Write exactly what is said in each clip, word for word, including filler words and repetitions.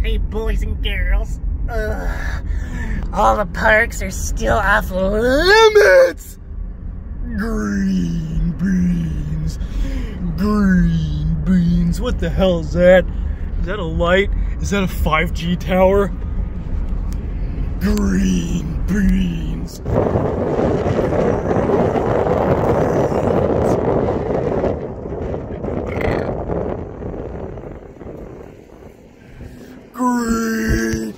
Hey, boys and girls. Ugh. All the parks are still off limits. Green beans. Green beans. What the hell is that? Is that a light? Is that a five G tower? Green beans. Green.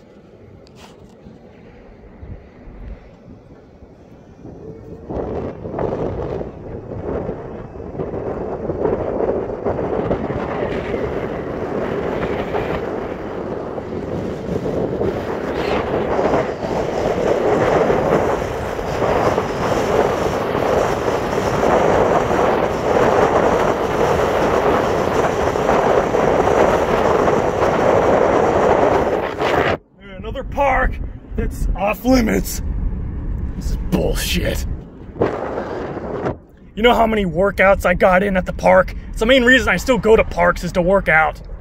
Another park that's off limits. This is bullshit. You know how many workouts I got in at the park? It's the main reason I still go to parks is to work out.